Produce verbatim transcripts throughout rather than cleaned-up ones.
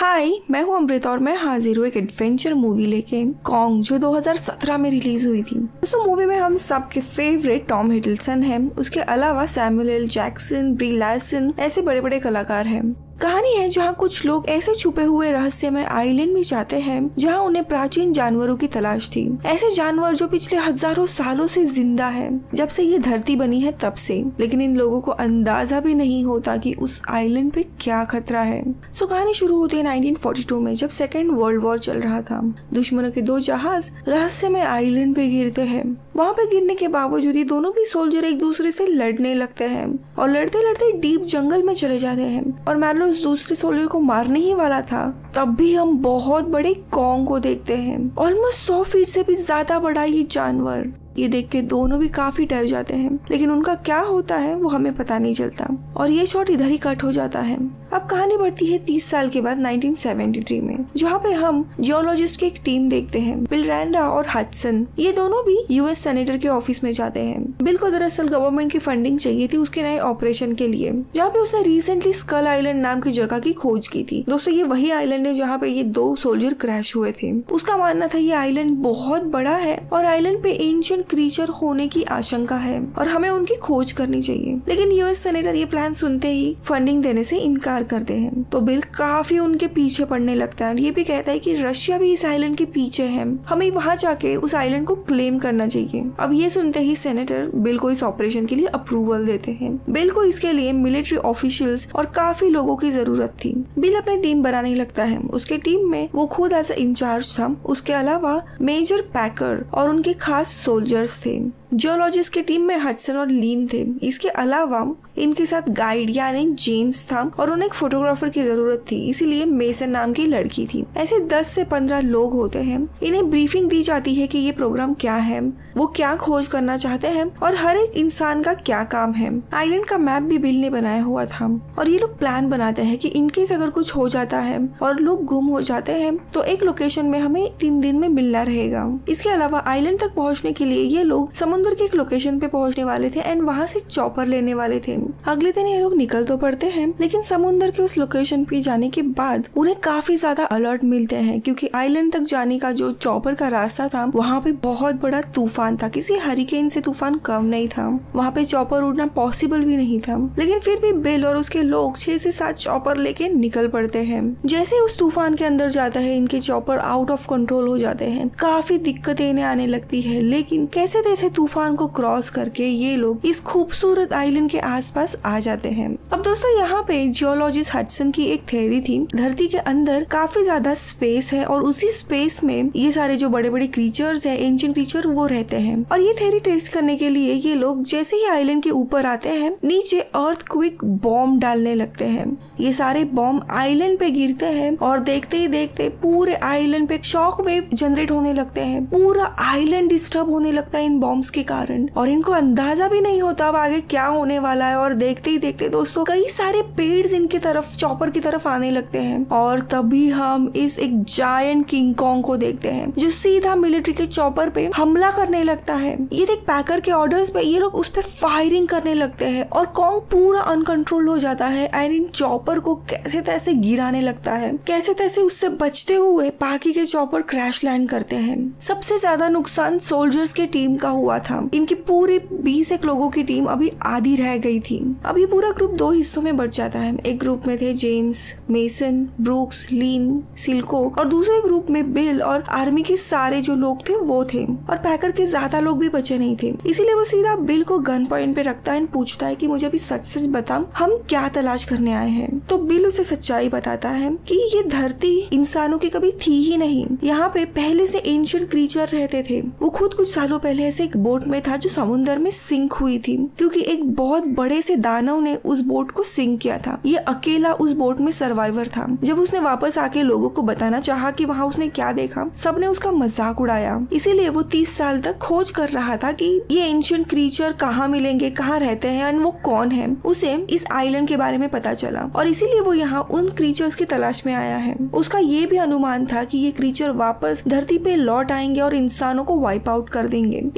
हाय, मैं हूँ अमृता और मैं हाजिर हूँ एक एडवेंचर मूवी लेके, कॉन्ग, जो दो हज़ार सत्रह में रिलीज हुई थी। उस मूवी में हम सबके फेवरेट टॉम हिडलसन हैं, उसके अलावा Samuel L Jackson, Brie Larson ऐसे बड़े बड़े कलाकार हैं। कहानी है जहाँ कुछ लोग ऐसे छुपे हुए रहस्यमय आइलैंड में जाते हैं जहाँ उन्हें प्राचीन जानवरों की तलाश थी। ऐसे जानवर जो पिछले हजारों सालों से जिंदा है, जब से ये धरती बनी है तब से। लेकिन इन लोगों को अंदाजा भी नहीं होता कि उस आइलैंड पे क्या खतरा है। सो कहानी शुरू होती है नाइनटीन फोर्टी टू में, जब सेकेंड वर्ल्ड वॉर चल रहा था। दुश्मनों के दो जहाज रहस्यमय आइलैंड पे गिरते हैं। वहाँ पे गिरने के बावजूद ये दोनों भी सोल्जर एक दूसरे से लड़ने लगते हैं और लड़ते लड़ते डीप जंगल में चले जाते हैं। और मैर्लो उस दूसरे सोल्जर को मारने ही वाला था, तब भी हम बहुत बड़े कॉन्ग को देखते हैं। ऑलमोस्ट सौ फीट से भी ज्यादा बड़ा ये जानवर। ये देख के दोनों भी काफी डर जाते हैं, लेकिन उनका क्या होता है वो हमें पता नहीं चलता। और ये शॉट इधर ही कट हो जाता है। अब कहानी बढ़ती है तीस साल के बाद नाइनटीन सेवेंटी थ्री में, जहाँ पे हम जियोलॉजिस्ट की एक टीम देखते हैं, बिल रैंडा और हडसन। ये दोनों भी यूएस सेनेटर के ऑफिस में जाते हैं। बिल को दरअसल गवर्नमेंट की फंडिंग चाहिए थी उसके नए ऑपरेशन के लिए, जहाँ पे उसने रिसेंटली स्कल आइलैंड नाम की जगह की खोज की थी। दोस्तों, ये वही आइलैंड है जहाँ पे ये दो सोल्जर क्रैश हुए थे। उसका मानना था ये आइलैंड बहुत बड़ा है और आइलैंड पे एंशिएंट क्रीचर होने की आशंका है और हमें उनकी खोज करनी चाहिए। लेकिन यूएस सेनेटर ये प्लान सुनते ही फंडिंग देने से इनकार करते हैं। तो बिल काफी उनके पीछे पड़ने लगता है और ये भी कहता है कि रशिया भी इस आइलैंड के पीछे है, हमें वहां जाके उस आइलैंड को क्लेम करना चाहिए। अब ये सुनते ही सेनेटर बिल को इस ऑपरेशन के लिए अप्रूवल देते हैं। बिल को इसके लिए मिलिट्री ऑफिशियल्स और काफी लोगों की जरूरत थी। बिल अपनी टीम बनाने लगता है। उसके टीम में वो खुद एज इंचार्ज था। उसके अलावा मेजर पैकर और उनके खास सोल्जर्स थे। जियोलॉजिस्ट की टीम में हडसन और लीन थे। इसके अलावा इनके साथ गाइड यानी जेम्स था और उन्हें एक फोटोग्राफर की जरूरत थी, इसीलिए मेसन नाम की लड़की थी। ऐसे दस से पंद्रह लोग होते हैं। इन्हें ब्रीफिंग दी जाती है कि ये प्रोग्राम क्या है, वो क्या खोज करना चाहते हैं और हर एक इंसान का क्या काम है। आइलैंड का मैप भी बिल ने बनाया हुआ था और ये लोग प्लान बनाते हैं कि इनकेस अगर कुछ हो जाता है और लोग गुम हो जाते हैं तो एक लोकेशन में हमें तीन दिन में मिलना रहेगा। इसके अलावा आइलैंड तक पहुँचने के लिए ये लोग समुद्र के एक लोकेशन पे पहुंचने वाले थे एंड वहां से चॉपर लेने वाले थे। अगले दिन ये लोग निकल तो पड़ते हैं, लेकिन समुद्र के उस लोकेशन पे जाने के बाद उन्हें काफी ज्यादा अलर्ट मिलते हैं, क्योंकि आइलैंड तक जाने का जो चॉपर का रास्ता था वहाँ पे बहुत बड़ा तूफान था। किसी हरिकेन से तूफान कम नहीं था। वहाँ पे चॉपर उड़ना पॉसिबल भी नहीं था। लेकिन फिर भी बिल और उसके लोग छह से सात चॉपर लेके निकल पड़ते हैं। जैसे उस तूफान के अंदर जाता है, इनके चॉपर आउट ऑफ कंट्रोल हो जाते हैं। काफी दिक्कतें इन्हें आने लगती है, लेकिन कैसे तैसे तूफान को क्रॉस करके ये लोग इस खूबसूरत आइलैंड के आसपास आ जाते हैं। अब दोस्तों, यहाँ पे जियोलॉजिस्ट हडसन की एक थ्योरी थी। धरती के अंदर काफी ज्यादा स्पेस है और उसी स्पेस में ये सारे जो बड़े बड़े क्रीचर्स हैं, एंशिएंट क्रीचर, वो रहते हैं। और ये थ्योरी टेस्ट करने के लिए ये लोग जैसे ही आइलैंड के ऊपर आते हैं, नीचे अर्थक्वेक बॉम्ब डालने लगते हैं। ये सारे बॉम्ब आइलैंड पे गिरते हैं और देखते ही देखते पूरे आइलैंड पे शॉक वेव जनरेट होने लगते हैं। पूरा आइलैंड डिस्टर्ब होने लगता है इन बॉम्ब्स के कारण और इनको अंदाजा भी नहीं होता अब आगे क्या होने वाला है। और देखते ही देखते दोस्तों कई सारे पेड़ इनके तरफ, चॉपर की तरफ आने लगते हैं। और तभी हम इस एक जायंट किंग कॉन्ग को देखते हैं जो सीधा मिलिट्री के चॉपर पे हमला करने लगता है। ये देख पैकर के ऑर्डर्स पे ये लोग उस पे फायरिंग करने लगते हैं और कॉन्ग पूरा अनकंट्रोल हो जाता है एंड इन चॉपर को कैसे तैसे गिराने लगता है। कैसे तैसे उससे बचते हुए बाकी के चॉपर क्रैश लैंड करते हैं। सबसे ज्यादा नुकसान सोल्जर्स की टीम का हुआ था। इनकी पूरी बीस एक लोगों की टीम अभी आधी रह गई थी। अब ये पूरा ग्रुप दो हिस्सों में बढ़ जाता है। एक ग्रुप में थे James, Mason, Brooks, Lean, Silko और दूसरे ग्रुप में बिल और आर्मी के सारे जो लोग थे वो थे। और पैकर के ज्यादा लोग भी बचे नहीं थे। इसीलिए वो सीधा बिल को गन पॉइंट पे रखता है, पूछता है कि मुझे अभी सच सच बता, हम क्या तलाश करने आए हैं। तो बिल उसे सच्चाई बताता है कि ये धरती इंसानों की कभी थी ही नहीं। यहाँ पे पहले से एंशिएंट क्रीचर रहते थे। वो खुद कुछ सालों पहले ऐसे एक बोट में था जो समुद्र में सिंक हुई थी, क्योंकि एक बहुत बड़े से दानव ने उस बोट को सिंक किया था। ये अकेला उस बोट में सर्वाइवर था। जब उसने वापस आके लोगों को बताना चाहा कि वहाँ उसने क्या देखा, सबने उसका मजाक उड़ाया। इसीलिए वो तीस साल तक खोज कर रहा था कि ये एंशिएंट क्रीचर कहाँ मिलेंगे, कहाँ रहते हैं और वो कौन है। उसे इस आइलैंड के बारे में पता चला और इसीलिए वो यहाँ उन क्रीचर्स की तलाश में आया है। उसका ये भी अनुमान था कि ये क्रीचर वापस धरती पे लौट आएंगे और इंसानों को वाइप आउट कर देंगे। इसीलिए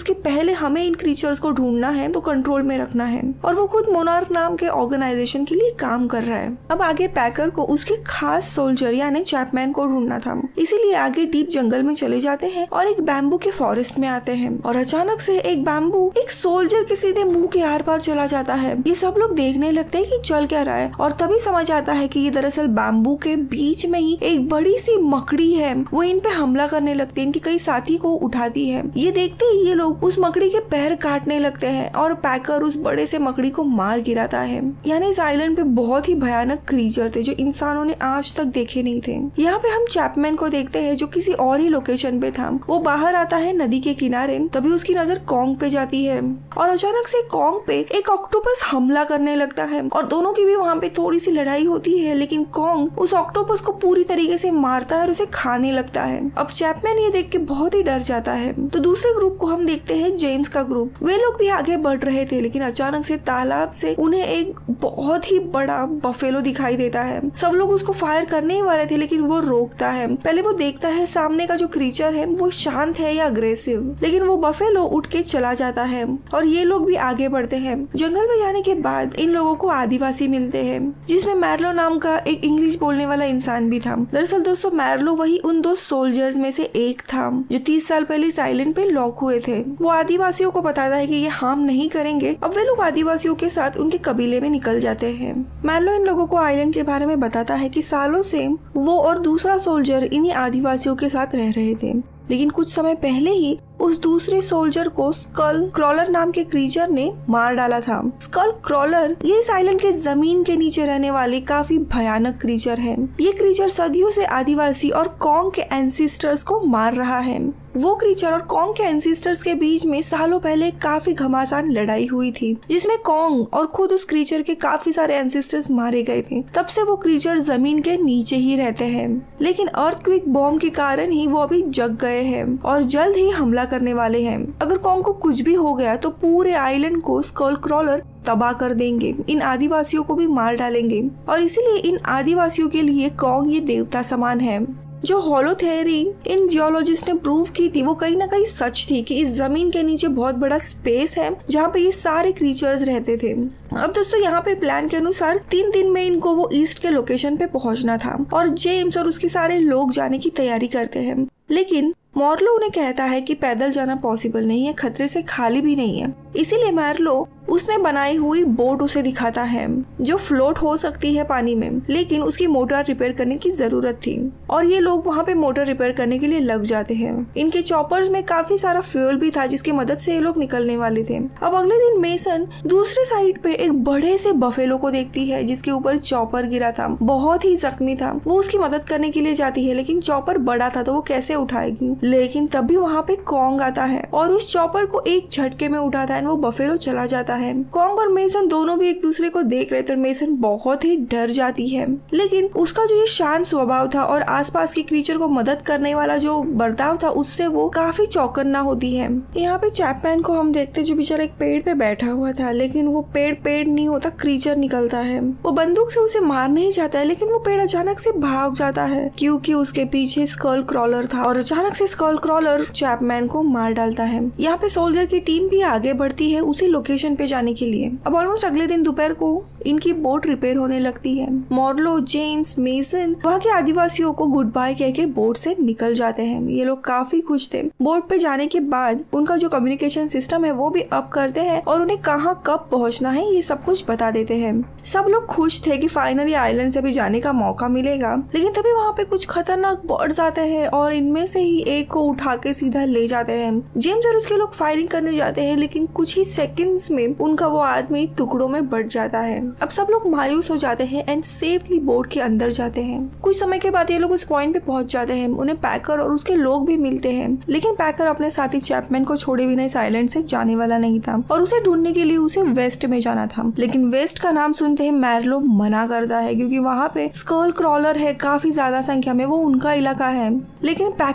उसके पहले हमें इन क्रीचर्स को ढूंढना है, तो कंट्रोल में रखना है। और वो खुद मोनार्क नाम के ऑर्गेनाइजेशन के लिए काम कर रहा है। अब आगे पैकर को उसके खास सोल्जर यानी चैपमैन को ढूंढना था, इसीलिए आगे डीप जंगल में चले जाते हैं और एक बैम्बू के फॉरेस्ट में आते हैं। और अचानक से एक बैम्बू एक सोल्जर के सीधे मुंह के आर पार चला जाता है। ये सब लोग देखने लगते हैं कि चल क्या रहा है, और तभी समझ आता है कि ये दरअसल बैम्बू के बीच में ही एक बड़ी सी मकड़ी है। वो इन पे हमला करने लगती है, इनके कई साथी को उठाती है। ये देखते ही ये लोग उस मकड़ी के पैर काटने लगते हैं और पैकर उस बड़े से मकड़ी को मार गिराता है। यानी इस आइलैंड पे बहुत ही भयानक क्रीचर थे जो इंसानों ने आज तक देखे नहीं थे। यहाँ पे हम चैपमैन को देखते हैं जो किसी और ही लोकेशन पे था। वो बाहर आता है नदी के किनारे, तभी उसकी नजर कॉन्ग पे जाती है और अचानक से कॉन्ग पे एक ऑक्टोपस हमला करने लगता है और दोनों की भी वहाँ पे थोड़ी सी लड़ाई होती है। लेकिन कॉन्ग उस ऑक्टोपस को पूरी तरीके से मारता है और उसे खाने लगता है। अब चैपमैन ये देख के बहुत ही डर जाता है। तो दूसरे ग्रुप को हम देखते हैं जेम्स का ग्रुप। वे लोग भी आगे बढ़ रहे थे, लेकिन अचानक से तालाब से उन्हें एक बहुत ही बड़ा बफेलो दिखाई देता है। सब लोग उसको फायर करने ही वाले थे, लेकिन वो रोकता है। पहले वो देखता है सामने का जो क्रीचर है वो शांत है या अग्रेसिव, लेकिन वो बफेलो उठ के चला जाता है और ये लोग भी आगे बढ़ते हैं। जंगल में जाने के बाद इन लोगों को आदिवासी मिलते हैं, जिसमें मैर्लो नाम का एक इंग्लिश बोलने वाला इंसान भी था। दरअसल दोस्तों मैर्लो वही उन दो सोल्जर्स में से एक था जो तीस साल पहले इस आइलैंड पे लॉक हुए थे। वो आदिवासियों को बताता है कि ये हार्म नहीं करेंगे। अब वे लोग आदिवासियों के साथ उनके कबीले में निकल जाते हैं। मैर्लो इन लोगों को आइलैंड के बारे में बताता है कि सालों से वो और दूसरा सोल्जर इन्हीं आदिवासियों के साथ रह रहे थे, लेकिन कुछ समय पहले ही उस दूसरे सोल्जर को स्कल क्रॉलर नाम के क्रीचर ने मार डाला था। स्कल क्रॉलर ये इस आइलैंड के जमीन के नीचे रहने वाले काफी भयानक क्रीचर है। ये क्रीचर सदियों से आदिवासी और कॉन्ग के एंसेस्टर्स को मार रहा है। वो क्रीचर और कॉन्ग के एंसेस्टर्स के बीच में सालों पहले काफी घमासान लड़ाई हुई थी, जिसमें कॉन्ग और खुद उस क्रीचर के काफी सारे एंसेस्टर्स मारे गए थे। तब से वो क्रीचर जमीन के नीचे ही रहते हैं, लेकिन अर्थक्वेक बॉम्ब के कारण ही वो अभी जग गए हैं और जल्द ही हमला करने वाले हैं। अगर कॉन्ग को कुछ भी हो गया तो पूरे आइलैंड को स्कल क्रॉलर तबाह कर देंगे, इन आदिवासियों को भी मार डालेंगे। और इसीलिए इन आदिवासियों के लिए कॉन्ग ये देवता समान है। जो हॉलो थ्योरी इन जियोलॉजिस्ट ने प्रूव की थी वो कहीं ना कहीं सच थी कि इस जमीन के नीचे बहुत बड़ा स्पेस है जहाँ पे ये सारे क्रीचर्स रहते थे। अब दोस्तों यहाँ पे प्लान के अनुसार तीन दिन में इनको वो ईस्ट के लोकेशन पे पहुंचना था और जेम्स और उसके सारे लोग जाने की तैयारी करते हैं, लेकिन मॉर्लो उन्हें कहता है कि पैदल जाना पॉसिबल नहीं है, खतरे से खाली भी नहीं है। इसीलिए मॉर्लो उसने बनाई हुई बोट उसे दिखाता है जो फ्लोट हो सकती है पानी में, लेकिन उसकी मोटर रिपेयर करने की जरूरत थी और ये लोग वहाँ पे मोटर रिपेयर करने के लिए लग जाते हैं। इनके चॉपर्स में काफी सारा फ्यूल भी था जिसकी मदद से ये लोग निकलने वाले थे। अब अगले दिन मेसन दूसरे साइड पे एक बड़े से बफेलो को देखती है जिसके ऊपर चॉपर गिरा था, बहुत ही जख्मी था। वो उसकी मदद करने के लिए जाती है, लेकिन चॉपर बड़ा था तो वो कैसे उठाएगी। लेकिन तभी वहाँ पे कॉन्ग आता है और उस चॉपर को एक झटके में उठाता है, वो बफेलो चला जाता है। कॉन्ग और मेसन दोनों भी एक दूसरे को देख रहे थे और मेसन बहुत ही डर जाती है, लेकिन उसका जो ये शांत स्वभाव था और आसपास के क्रीचर को मदद करने वाला जो बर्ताव था उससे वो काफी चौकन्ना होती है। यहाँ पे चैपमैन को हम देखते जो बेचारा एक पेड़ पे बैठा हुआ था, लेकिन वो पेड़ पेड़ नहीं होता, क्रीचर निकलता है। वो बंदूक से उसे मारने ही जाता है, लेकिन वो पेड़ अचानक से भाग जाता है क्योंकि उसके पीछे स्कल क्रॉलर था और अचानक से स्कल क्रॉलर चैपमैन को मार डालता है। यहाँ पे सोल्जर की टीम भी आगे बढ़ती है उसी लोकेशन पे जाने के लिए। अब ऑलमोस्ट अगले दिन दोपहर को इनकी बोट रिपेयर होने लगती है। मॉर्लो, जेम्स, मेसन वहाँ के आदिवासियों को गुड बाय कह के बोट से निकल जाते हैं। ये लोग काफी खुश थे। बोट पे जाने के बाद उनका जो कम्युनिकेशन सिस्टम है वो भी अप करते हैं और उन्हें कहाँ कब पहुँचना है ये सब कुछ बता देते हैं। सब लोग खुश थे कि फाइनली आइलैंड से भी जाने का मौका मिलेगा, लेकिन तभी वहाँ पे कुछ खतरनाक बर्ड्स आते हैं और इनमें से ही एक को उठा के सीधा ले जाते हैं। जेम्स और उसके लोग फायरिंग करने जाते हैं, लेकिन कुछ ही सेकंड्स में उनका वो आदमी टुकड़ों में बट जाता है। अब सब लोग मायूस हो जाते हैं एंड सेफली बोट के अंदर जाते हैं। कुछ समय के बाद ये लोग उस पॉइंट पे पहुंच जाते हैं। उन्हें पैकर और उसके लोग भी मिलते हैं, लेकिन पैकर अपने साथी चैपमैन को छोड़े बिना इस आइलैंड से जाने वाला नहीं था और उसे ढूंढने के लिए उसे वेस्ट में जाना था। लेकिन वेस्ट का नाम सुनते ही मैर्लो मना करता है क्योंकि वहाँ पे स्कल क्रॉलर है काफी ज्यादा संख्या में, वो उनका इलाका है। लेकिन पैकर नहीं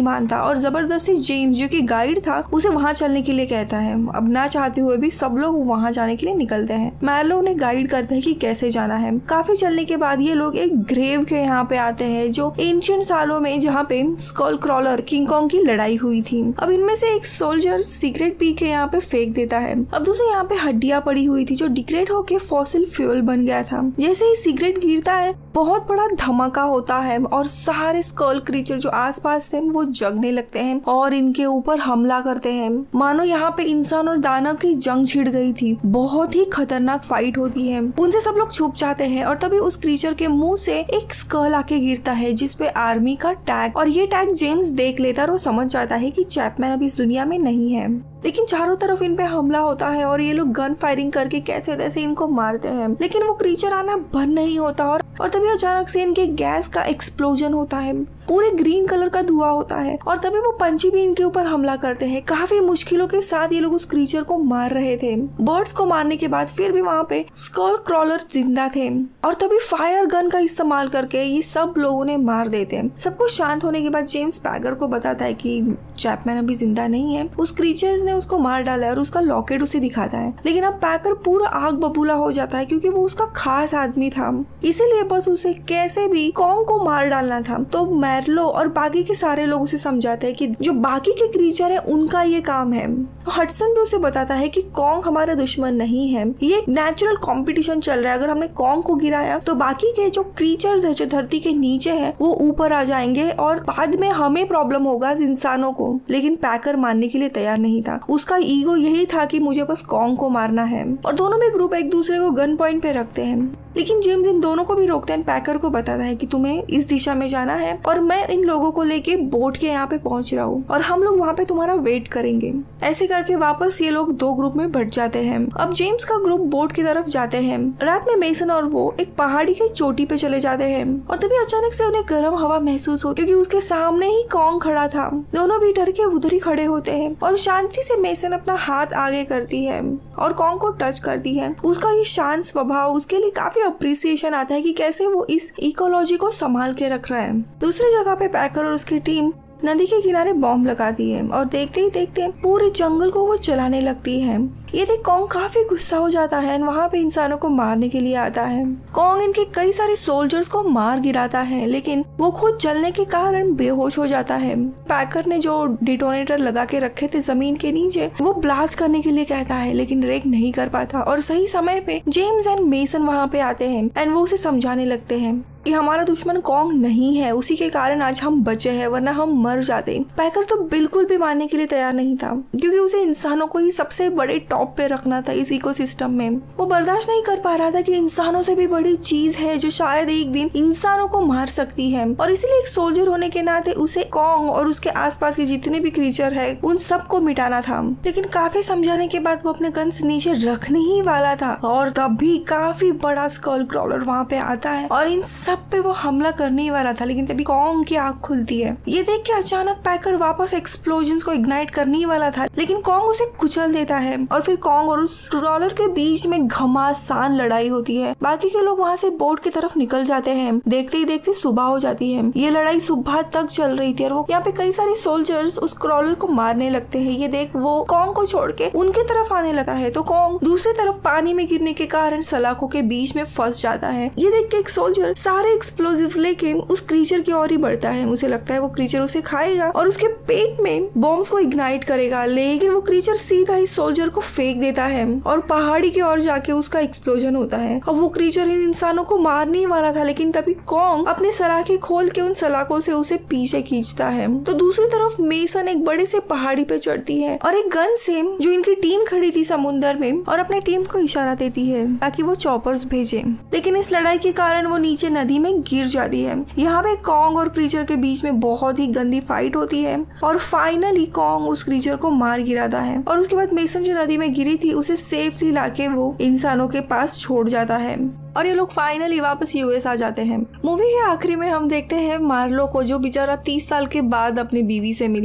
मानता और जबरदस्ती जेम्स जो कि गाइड था उसे वहाँ चलने के लिए कहता है। अब ना चाहते हुए भी सब लोग वहाँ जाने के लिए निकलते हैं। मार्लो उन्हें गाइड करता है कि कैसे जाना है। काफी चलने के बाद ये लोग एक ग्रेव के यहाँ पे आते हैं जो एंशिएंट सालों में जहाँ पे स्कल क्रॉलर किंग कॉन्ग की लड़ाई हुई थी। अब इनमें से एक सोल्जर सीक्रेट पी के यहाँ पे फेंक देता है। अब दोस्तों यहाँ पे हड्डियां पड़ी हुई थी जो डिग्रेड होके फॉसिल फ्यूल बन गया था। जैसे ही सिगरेट गिरता है बहुत बड़ा धमाका होता है और सारे स्कल क्रीचर जो आसपास थे वो जगने लगते हैं और इनके ऊपर हमला करते हैं। मानो यहाँ पे इंसान और दानव की जंग छिड़ गई थी। बहुत ही खतरनाक फाइट होती है। उनसे सब लोग छुप जाते हैं और तभी उस क्रीचर के मुंह से एक स्कल आके गिरता है जिसपे आर्मी का टैग, और ये टैग जेम्स देख लेता है और वो समझ जाता है कि चैपमैन अब इस दुनिया में नहीं है। लेकिन चारों तरफ इन पे हमला होता है और ये लोग गन फायरिंग करके कैसे तैसे इनको मारते हैं, लेकिन वो क्रीचर आना बंद नहीं होता और और तभी अचानक से इनके गैस का एक्सप्लोजन होता है। पूरे ग्रीन कलर का धुआं होता है और तभी वो पंछी भी इनके ऊपर हमला करते हैं। काफी मुश्किलों के साथ ये लोग उस क्रीचर को मार रहे थे। बर्ड्स को मारने के बाद फिर भी वहाँ पे स्कल क्रॉलर जिंदा थे और तभी फायर गन का इस्तेमाल करके ये सब लोगों ने मार देते हैं। सब कुछ शांत होने के बाद जेम्स पैकर को बताता है कि चैपमैन अभी जिंदा नहीं है, उस क्रीचर्स ने उसको मार डाला है और उसका लॉकेट उसे दिखाता है। लेकिन अब पैकर पूरा आग बबूला हो जाता है क्योंकि वो उसका खास आदमी था, इसीलिए बस उसे कैसे भी कॉन्ग को मार डालना था। तो मैर्लो और बाकी के सारे लोग उसे समझाते हैं कि जो बाकी के क्रीचर है उनका ये काम है। तो हडसन भी उसे बताता है कि कॉन्ग हमारा दुश्मन नहीं है, ये एक नेचुरल कंपटीशन चल रहा है। अगर हमने कॉन्ग को गिराया तो बाकी के जो क्रीचर्स है जो धरती के नीचे है वो ऊपर आ जाएंगे और बाद में हमें प्रॉब्लम होगा इंसानों को। लेकिन पैकर मानने के लिए तैयार नहीं था। उसका ईगो यही था कि मुझे बस कॉन्ग को मारना है और दोनों में ग्रुप एक दूसरे को गन पॉइंट पे रखते हैं। लेकिन जेम्स इन दोनों को भी रोकता है। पैकर को बताता है कि तुम्हें इस दिशा में जाना है और मैं इन लोगों को लेके बोट के यहाँ पे पहुंच रहा हूँ और हम लोग वहाँ पे तुम्हारा वेट करेंगे। ऐसे करके वापस ये लोग दो ग्रुप में बट जाते हैं। अब जेम्स का ग्रुप बोट की तरफ जाते हैं। रात में मेसन और वो एक पहाड़ी की चोटी पे चले जाते हैं और तभी अचानक से उन्हें गर्म हवा महसूस हो क्योंकि उसके सामने ही कॉन्ग खड़ा था। दोनों भी डर के उधर ही खड़े होते हैं और शांति से मेसन अपना हाथ आगे करती है और कॉन्ग को टच करती है। उसका ये शांत स्वभाव उसके लिए काफी अप्रिसिएशन आता है कि कैसे वो इस इकोलॉजी को संभाल के रख रहा है। दूसरी जगह पे पैकर और उसकी टीम नदी के किनारे बॉम्ब लगाती है और देखते ही देखते पूरे जंगल को वो जलाने लगती है। ये देख कॉन्ग काफी गुस्सा हो जाता है। वहाँ पे इंसानों को मारने के लिए आता है। कॉन्ग इनके कई सारे सोल्जर्स को मार गिराता है लेकिन वो खुद जलने के कारण बेहोश हो जाता है। पैकर ने जो डिटोनेटर लगा के रखे थे जमीन के नीचे वो ब्लास्ट करने के लिए कहता है लेकिन रेक नहीं कर पाता और सही समय पे जेम्स एंड मेसन वहाँ पे आते हैं एंड वो उसे समझाने लगते हैं कि हमारा दुश्मन कॉन्ग नहीं है, उसी के कारण आज हम बचे हैं वरना हम मर जाते। पैकर तो बिल्कुल भी मानने के लिए तैयार नहीं था क्योंकि उसे इंसानों को ही सबसे बड़े टॉप पे रखना था इस इकोसिस्टम में। वो बर्दाश्त नहीं कर पा रहा था कि इंसानों से भी बड़ी चीज है जो शायद एक दिन इंसानों को मार सकती है और इसीलिए एक सोल्जर होने के नाते उसे कॉन्ग और उसके आसपास के जितने भी क्रीचर है उन सबको मिटाना था। लेकिन काफी समझाने के बाद वो अपने गन्स नीचे रखने ही वाला था और तब भी काफी बड़ा स्कल क्रॉलर वहाँ पे आता है और इन सब पे वो हमला करने ही वाला था। लेकिन तभी कॉन्ग की आंख खुलती है। ये देख के अचानक पैकर वापस एक्सप्लोजन को इग्नाइट करने ही वाला था लेकिन कॉन्ग उसे कुचल देता है और फिर कॉन्ग और उस क्रॉलर के बीच में घमासान लड़ाई होती है। बाकी के लोग वहाँ से बोट की तरफ निकल जाते हैं। देखते ही देखते सुबह हो जाती है। ये लड़ाई सुबह तक चल रही थी और वो यहाँ पे कई सारे सोल्जर्स उस क्रॉलर को मारने लगते हैं। ये देख वो कॉन्ग को छोड़ के उनके तरफ आने लगा है तो कॉन्ग दूसरी तरफ पानी में गिरने के कारण सलाखों के बीच में फंस जाता है। ये देख के एक सोल्जर सारे एक्सप्लोजिव्स लेके उस क्रीचर की ओर ही बढ़ता है। मुझे लगता है वो क्रीचर उसे खाएगा और उसके पेट में बॉम्ब्स को इग्नाइट करेगा लेकिन वो क्रीचर सीधा इस सोल्जर को फेंक देता है और पहाड़ी की ओर जाके उसका एक्सप्लोजन होता है। अब वो क्रीचर इन इंसानों को मारने ही वाला था लेकिन तभी कॉन्ग अपने सलाखें खोल के उन सलाखों से उसे पीछे खींचता है। तो दूसरी तरफ मेसन एक बड़े से पहाड़ी पे चढ़ती है और एक गन से जो इनकी टीम खड़ी थी समुद्र में और अपने टीम को इशारा देती है ताकि वो चॉपर्स भेजे। लेकिन इस लड़ाई के कारण वो नीचे नदी में गिर जाती है। यहाँ पे कॉन्ग और क्रीचर के बीच में बहुत ही गंदी फाइट होती है और फाइनली कॉन्ग उस क्रीचर को मार गिराता है और उसके बाद मेसन जो नदी में गिरी थी उसे सेफली लाके वो इंसानों के पास छोड़ जाता है और ये लोग फाइनली वापस यूएस आ जाते हैं। मूवी के आखिरी में हम देखते हैं मार्लो को जो बेचारा तीस साल के बाद अपनी बीवी से मिलता है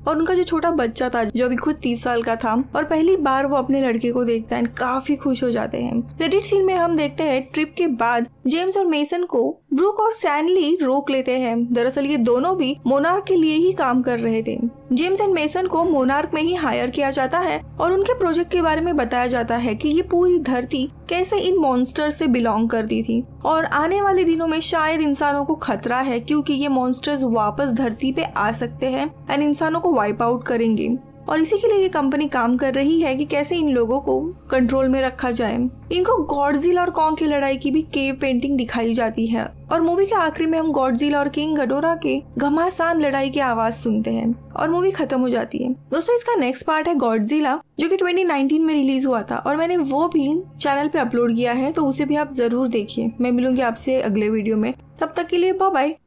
और उनका जो छोटा बच्चा था जो अभी खुद तीस साल का था और पहली बार वो अपने लड़के को देखता है, काफी खुश हो जाते हैं। क्रेडिट सीन में हम देखते हैं ट्रिप के बाद जेम्स और मेसन को ब्रूक और सैनली रोक लेते हैं। दरअसल ये दोनों भी मोनार्क के लिए ही काम कर रहे थे। जेम्स एंड मेसन को मोनार्क में ही हायर किया जाता है और उनके प्रोजेक्ट के बारे में बताया जाता है कि ये पूरी धरती कैसे इन मॉन्स्टर से बिलोंग करती थी और आने वाले दिनों में शायद इंसानों को खतरा है क्योंकि ये मॉन्स्टर्स वापस धरती पे आ सकते हैं एंड इंसानों को वाइप आउट करेंगे। और इसी के लिए ये कंपनी काम कर रही है कि कैसे इन लोगों को कंट्रोल में रखा जाए। इनको गॉडजिला और कॉन्ग की लड़ाई की भी केव पेंटिंग दिखाई जाती है और मूवी के आखिरी में हम गॉडजिला और किंग घडोरा के घमासान लड़ाई की आवाज सुनते हैं और मूवी खत्म हो जाती है। दोस्तों इसका नेक्स्ट पार्ट है गॉडजिला जो कि ट्वेंटी नाइनटीन में रिलीज हुआ था और मैंने वो भी चैनल पे अपलोड किया है, तो उसे भी आप जरूर देखिए। मैं मिलूंगी आपसे अगले वीडियो में, तब तक के लिए बाय बाय।